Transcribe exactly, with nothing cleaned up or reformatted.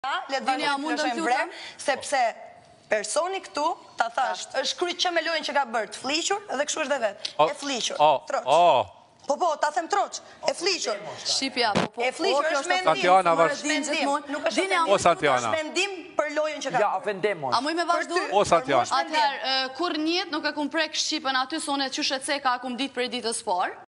Dini, a mund të më lutem? Sepse personi këtu, ta thash, është kryq që me lojën që ka bërë, të fliqur dhe kështu është dhe vetë. E fliqur, troq. Po po, ta them troq, e fliqur. Shqipja, po po. E fliqur është mendim. Santiana, vash. Nuk është Dini, a O, Santiana. është mendim për lojën që ka Ja, bërë. vendemos. A muj me vazhdu? O, Santiana. Atëherë, kur njët nuk e kum prek Shqipën aty, sonet që shetse ka akum ditë për ditës parë.